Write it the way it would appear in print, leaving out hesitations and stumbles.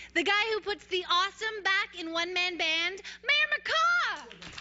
The guy who puts the awesome back in one-man band, Mayor McCa!